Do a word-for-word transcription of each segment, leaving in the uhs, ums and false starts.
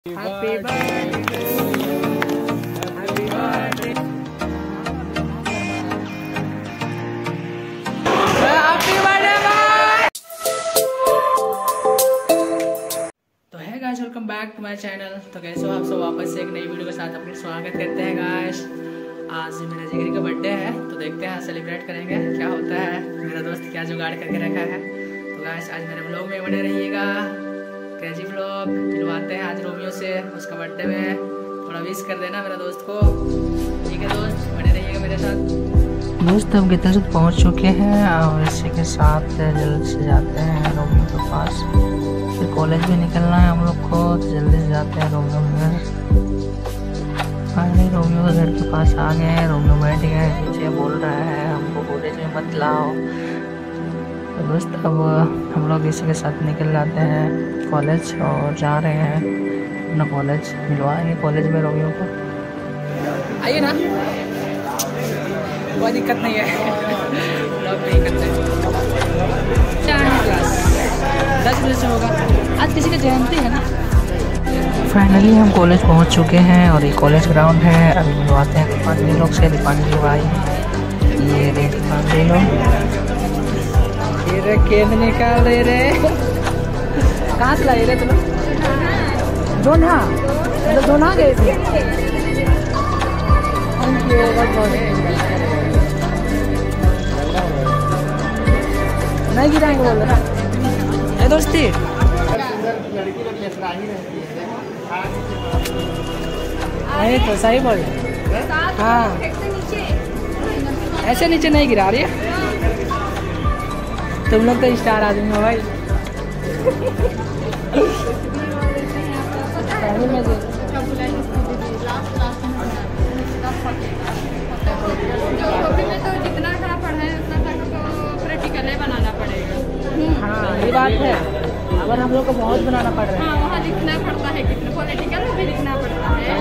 Happy birthday, happy birthday, happy birthday boy। तो है guys, welcome back to my channel. तो कैसे हो आप सब, वापस से एक नई वीडियो के साथ आपका स्वागत करते हैं गाइस। आज मेरा जिगरी का बर्थडे है, तो देखते हैं सेलिब्रेट करेंगे क्या होता है, मेरा दोस्त क्या जुगाड़ करके रखा है। तो गाइस आज मेरे व्लॉग में बने रहिएगा, क्रेजी व्लॉग। मिलवाते हैं आज रोमियो से, उसका बर्थडे में थोड़ा विश कर देना मेरा दोस्त को। ठीक है दोस्त, बने रहिएगा मेरे साथ। दोस्त हम कितने तक पहुंच चुके हैं और इसी के साथ जल्द से जाते हैं रोमियो के पास। फिर कॉलेज भी निकलना है हम लोग को, तो जल्दी से जाते हैं रोमियो के घर। फाइनली रोमियो के घर के पास आ गए हैं। रोमियो बैठ गया है पीछे, बोल रहा है हमको कॉलेज में मत लाओ। तो दोस्त अब हम लोग इसी के साथ निकल जाते हैं कॉलेज और जा रहे हैं अपना कॉलेज मिलवाएंगे कॉलेज में रोमियो को। आइए ना, कोई दिक्कत नहीं है, लोग नहीं करते। क्लास दस बजे से होगा, आज किसी का जयंती है ना। फाइनली हम कॉलेज पहुंच चुके हैं और ये कॉलेज ग्राउंड है। अभी मिलवाते हैं दीपांजलि लोग से। दीपांजलि भाई, ये रे दीपांजलि लोग, ये केंद्र निकाल रहे रे। कहाँ से लाई रे तुम? जोना, मतलब जोना गए थे। नहीं गिराएंगे बोल रहा है दोस्ती। नहीं तो सही बोल, हाँ ऐसे नीचे नहीं गिरा रही है। तुम लोग तो स्टार आदमी हो भाई। तो जितना खरा पढ़ा है उतना तक तो प्रैक्टिकल बनाना पड़ेगा। हाँ ये बात है, अगर हम लोग को बहुत बनाना पड़ रहा है। हाँ वहाँ लिखना पड़ता है, कितना पॉलिटिकल में भी लिखना पड़ता है।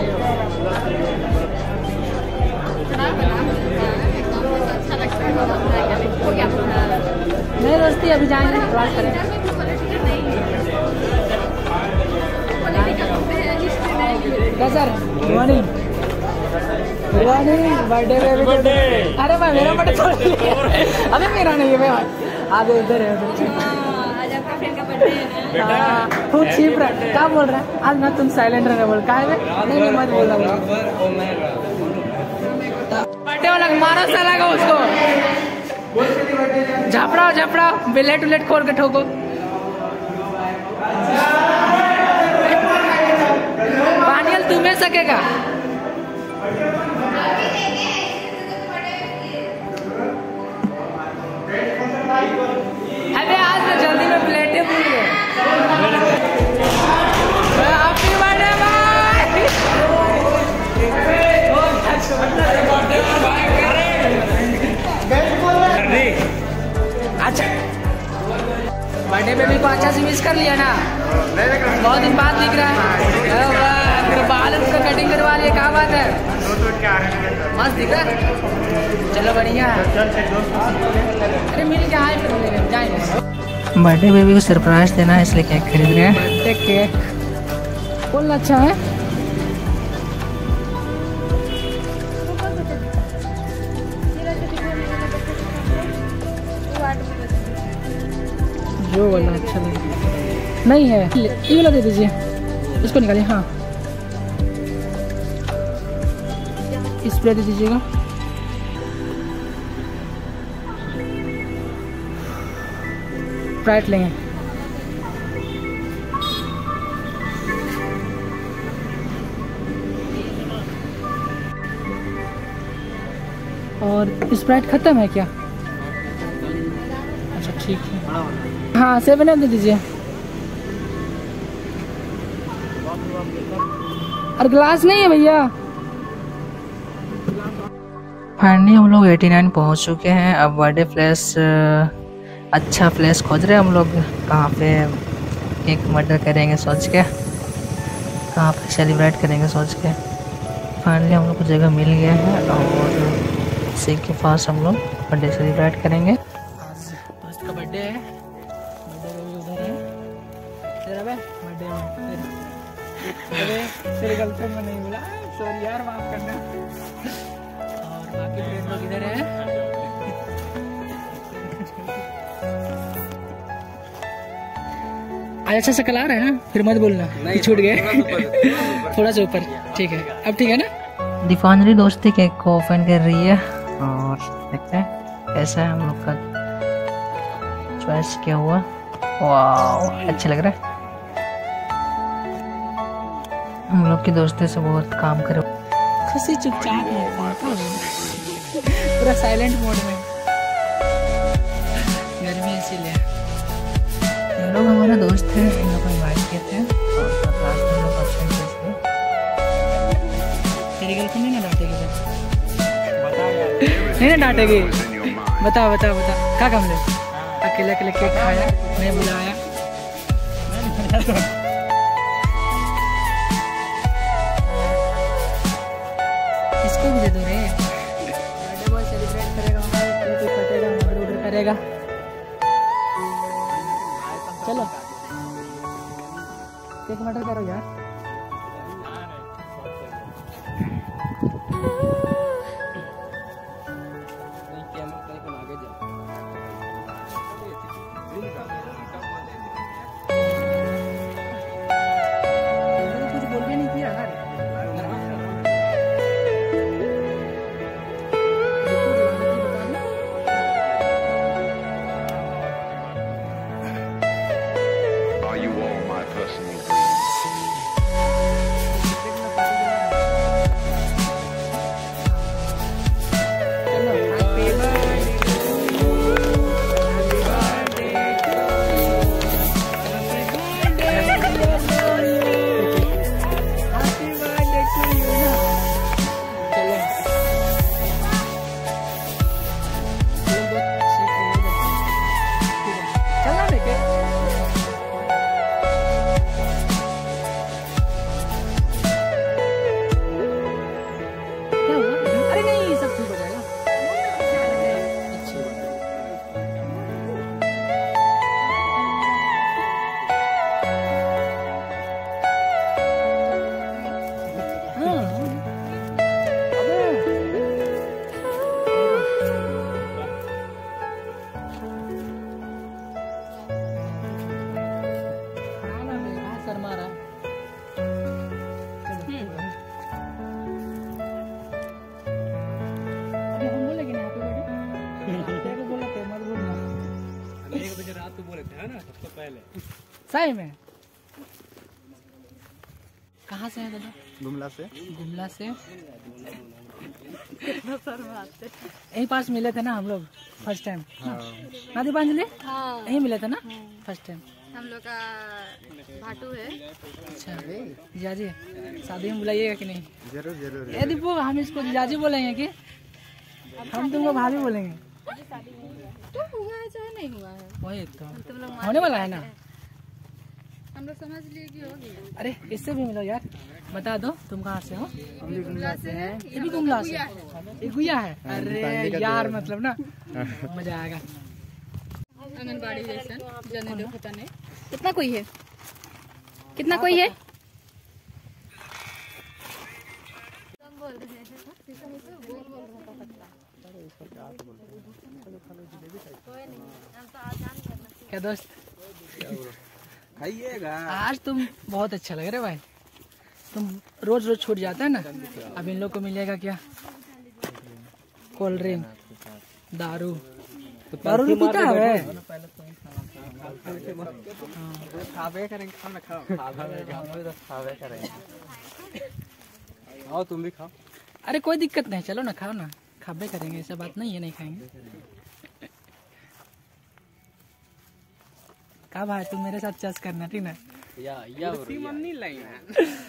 बड़ा बना एकदम अच्छा लगता है। हो गया नहीं दोस्ती, अभी जाएंगे क्लास करें। Sir good morning, good morning. Birthday birthday, अरे भाई मेरा बर्थडे अबे मेरा नहीं है भाई, आगे उधर है उधर। आज आपका फ्रेंड का बर्थडे है ना। खूब चीप रहा, क्या बोल रहा है आज ना, तुम साइलेंट रहना बोल। क्या है नहीं नहीं मत बोल रहा, बर्थडे वाला मारा साला का उसको। झपड़ा झपड़ा बिलेट उलेट खोल के ठोको। पानियल तुम्हें सकेगा। अरे आज तो जल्दी में प्लेटें भूल गए। हैप्पी बर्थडे भाई। अच्छा बर्थडे बेबी को अच्छा से मिस कर लिया ना, बहुत दिन बाद दिख रहा है। फिर बाल उसका कटिंग करवा लिया, क्या बात है, मस्त दिख रहा है। चलो बढ़िया है, अरे मिल के आए फिर जाएंगे। बर्थडे बेबी को सरप्राइज देना है इसलिए केक खरीद रहे हैं। बर्थडे केक फुल अच्छा है। जो वाला अच्छा लगे नहीं है, ये वाला दे दीजिए, इसको निकालिए। हाँ स्प्रे दे दीजिएगा। स्प्राइट लेंगे। और स्प्राइट खत्म है क्या? अच्छा ठीक है, हाँ सेवन अप दे दीजिए। और ग्लास नहीं है भैया। फाइनली हम लोग नवासी पहुंच चुके हैं। अब बर्थडे फ्लैश, अच्छा फ्लैश खोज रहे हैं हम लोग, कहाँ पे केक मर्डर करेंगे सोच के, कहाँ पे सेलिब्रेट करेंगे सोच के। फाइनली हम लोग को जगह मिल गया है और इसी के पास हम लोग बर्थडे सेलिब्रेट करेंगे। आज दोस्त का बर्थडे है, बर्थडे उधर है तेरा बर्थडे। अरे तेरे गर्लफ्रेंड में नहीं बोला, सॉरी यार, माफ करना। और बाकी फ्रेंड लोग इधर है। आज अच्छा सा कलर है ना, फिर मत बोलना कि छूट गए। थोड़ा सा ऊपर, ठीक है, अब ठीक है ना। दीपांजलि दोस्ती केक को ओपन कर रही है और देखते हैं कैसा है हम लोग का चॉइस किया हुआ। वाह, अच्छा लग रहा है। हम लोग की दोस्ती से बहुत काम करे। खुशी चुपचाप है, पूरा साइलेंट मोड में, गर्मी इसीलिए। ये लोग हमारे दोस्त थे, इन लोग को इनवाइट किए थे और लास्ट में लोग ऑप्शन थे। तेरी गर्लफ्रेंड नहीं ना डांटेगी? नहीं ना डांटेगी? बता बता बता क्या काम ले? अकेले अकेले केक खाया, नहीं बुलाया। इसको भी दे दो रे। बर्थडे बॉय सेलिब्रेट करेगा, केक कटेगा, मर्डर ऑर्डर करेगा। चलो केक मर्डर करो यार। कुछ बोल के नहीं किया यार। रात को बोले थे ना सबसे पहले। सही में? कहाँ से है दादा? गुमला से। गुमला से यही पास मिले थे ना हम लोग फर्स्ट टाइम। ना दीपांजलि? हाँ, यही मिले थे ना फर्स्ट टाइम। हम लोग का भाटू है। अच्छा जीजाजी शादी में बुलाइएगा कि नहीं? जरूर जरूर। ए दीपू, हम इसको जीजाजी बोलेंगे कि हम तुमको भाभी बोलेंगे? तो हुआ है चाहे नहीं हुआ है, वही तो तुम लोग होने वाला है ना। हम लोग समझ लिए कि हो गया। अरे इससे भी मिलो यार, बता दो तुम कहाँ से हो? हम भी गुमला से हैं। ये भी गुमला से? ये गुया है? अरे यार मतलब ना मजा आएगा। आंगनबाड़ी जैसा जाने दो, पता नहीं कितना कोई है, कितना कोई है। क्या दोस्त खाइएगा? आज तुम बहुत अच्छा लग रहे भाई। तुम रोज रोज छूट जाता है ना, अब इन लोग को मिलेगा क्या? कोल्ड ड्रिंक, दारू। दारू नहीं पीता है? खावे करेंगे, खाना खाओ। खावे करेंगे। आओ तुम भी खाओ। अरे कोई दिक्कत नहीं, चलो ना खाओ ना, खावे करेंगे, ऐसा बात नहीं है नहीं खाएंगे। का भाई तुम मेरे साथ चस करना, ठीक ना? या या मम्मी लाइन है।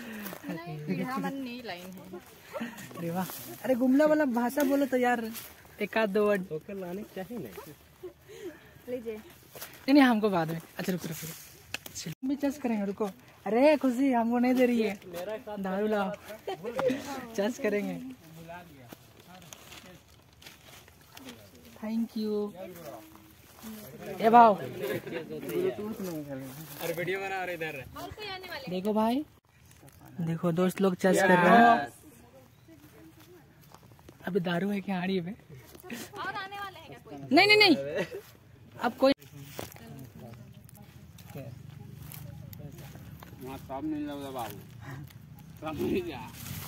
नहीं लाइन है। अरे वाह, अरे गुमला वाला भाषा बोलो तो यार, एक आध दो वर्ड। टोकन लाने चाहिए नहीं। लीजिए। नहीं नहीं हमको बाद में। अच्छा रुको रुको, चलो भी चस करेंगे, रुको। अरे खुशी हमको नहीं दे रही है, दारू लाओ चस करेंगे। Thank you. ए भाव, अरे वीडियो बना रहे इधर। देखो भाई देखो दोस्त लोग चर्च कर रहे हैं। अभी दारू है क्या हाड़ी पे? और आने वाले हैं क्या कोई? नहीं नहीं नहीं, अब कोई वहाँ सब मिल जाओ बाबू, सब मिल जा।